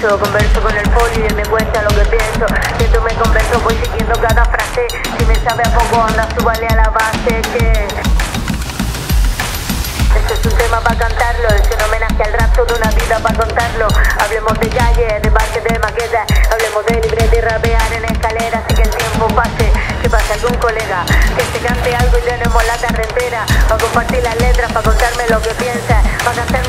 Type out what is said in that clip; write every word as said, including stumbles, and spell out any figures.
converso, converso con el poli y él me cuenta lo que pienso. Siento me converso, voy siguiendo cada frase. Si me sabe a poco, anda, súbale a la base que... Este es un tema para cantarlo, es un homenaje al rap, toda una vida para contarlo. Hablemos de calle, de parque, de maqueta, hablemos de libreta y rapear en escaleras y que el tiempo pase, que pase algún colega, que se cante algo y tenemos la tarde entera, para compartir las letras, para contarme lo que piensa, para cantar